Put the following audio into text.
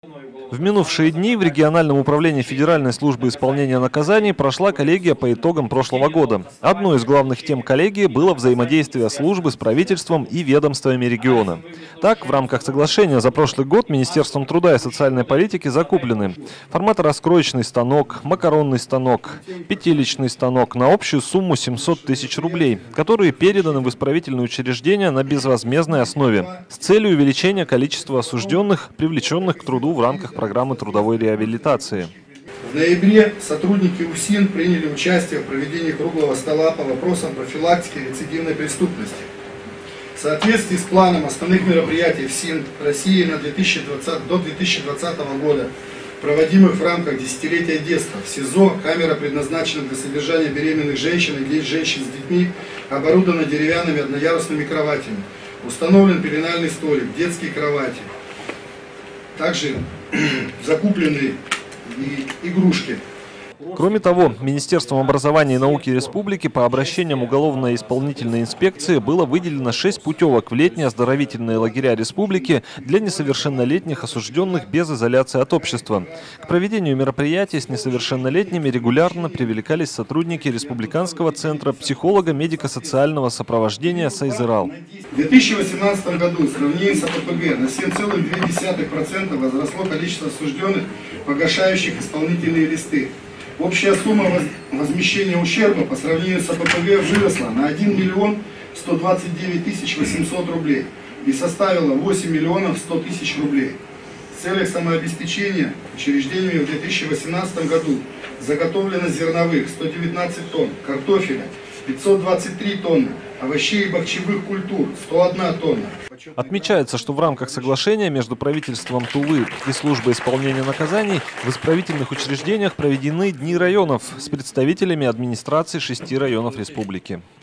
В минувшие дни в региональном управлении Федеральной службы исполнения наказаний прошла коллегия по итогам прошлого года. Одной из главных тем коллегии было взаимодействие службы с правительством и ведомствами региона. Так, в рамках соглашения за прошлый год Министерством труда и социальной политики закуплены форматораскроечный станок, макаронный станок, пятиличный станок на общую сумму 700 тысяч рублей, которые переданы в исправительные учреждения на безвозмездной основе с целью увеличения количества осужденных, привлеченных к труду в рамках программы трудовой реабилитации. В ноябре сотрудники УСИН приняли участие в проведении круглого стола по вопросам профилактики рецидивной преступности. В соответствии с планом основных мероприятий ФСИН России до 2020 года, проводимых в рамках десятилетия детства, в СИЗО камера предназначена для содержания беременных женщин и женщин с детьми, оборудована деревянными одноярусными кроватями, установлен пеленальный столик, детские кровати. Также закуплены игрушки. Кроме того, Министерством образования и науки Республики по обращениям уголовно-исполнительной инспекции было выделено 6 путевок в летние оздоровительные лагеря республики для несовершеннолетних осужденных без изоляции от общества. К проведению мероприятий с несовершеннолетними регулярно привлекались сотрудники Республиканского центра психолого-медико-социального сопровождения «Сайзерал». В 2018 году в сравнении с АППГ на 7,2% возросло количество осужденных, погашающих исполнительные листы. Общая сумма возмещения ущерба по сравнению с АППГ выросла на 1 миллион 129 тысяч 800 рублей и составила 8 миллионов 100 тысяч рублей. В целях самообеспечения учреждениями в 2018 году заготовлено зерновых 119 тонн, картофеля 523 тонны, овощей и бахчевых культур 101 тонна. Отмечается, что в рамках соглашения между правительством Тувы и службой исполнения наказаний в исправительных учреждениях проведены дни районов с представителями администрации 6 районов республики.